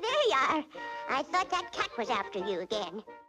there you are. I thought that cat was after you again.